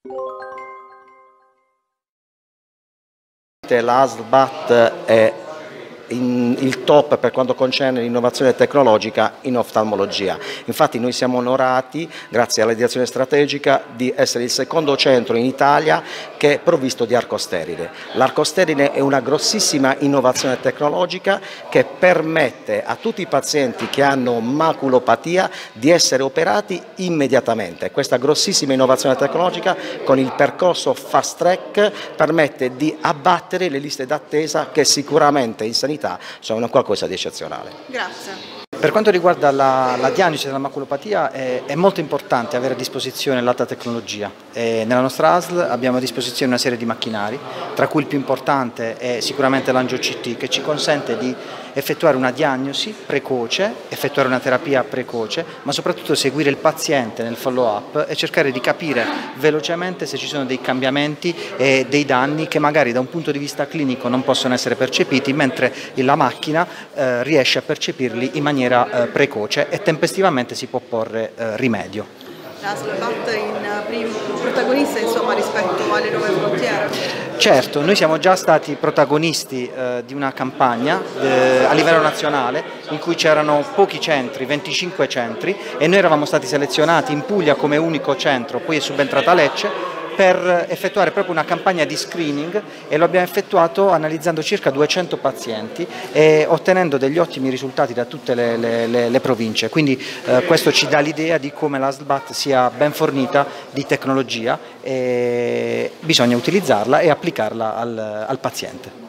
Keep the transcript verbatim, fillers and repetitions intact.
La A S L B A T è in, il top per quanto concerne l'innovazione tecnologica in oftalmologia. Infatti noi siamo onorati, grazie alla direzione strategica, di essere il secondo centro in Italia che è provvisto di arco sterile. L'arco sterile è una grossissima innovazione tecnologica che permette a tutti i pazienti che hanno maculopatia di essere operati immediatamente. Questa grossissima innovazione tecnologica con il percorso fast track permette di abbattere le liste d'attesa che sicuramente in sanità sono qualcosa di eccezionale. Grazie. Per quanto riguarda la, la diagnosi della maculopatia è, è molto importante avere a disposizione l'alta tecnologia. E nella nostra A S L abbiamo a disposizione una serie di macchinari, tra cui il più importante è sicuramente l'angio C T, che ci consente di effettuare una diagnosi precoce, effettuare una terapia precoce, ma soprattutto seguire il paziente nel follow up e cercare di capire velocemente se ci sono dei cambiamenti e dei danni che magari da un punto di vista clinico non possono essere percepiti, mentre la macchina eh, riesce a percepirli in maniera eh, precoce e tempestivamente si può porre eh, rimedio. La A S L B A T in primo protagonista, insomma, rispetto alle nuove frontiere? Certo, noi siamo già stati protagonisti eh, di una campagna eh, a livello nazionale in cui c'erano pochi centri, venticinque centri, e noi eravamo stati selezionati in Puglia come unico centro, poi è subentrata Lecce, per effettuare proprio una campagna di screening, e lo abbiamo effettuato analizzando circa duecento pazienti e ottenendo degli ottimi risultati da tutte le, le, le, le province. Quindi eh, questo ci dà l'idea di come la A S L B A T sia ben fornita di tecnologia e bisogna utilizzarla e applicarla al, al paziente.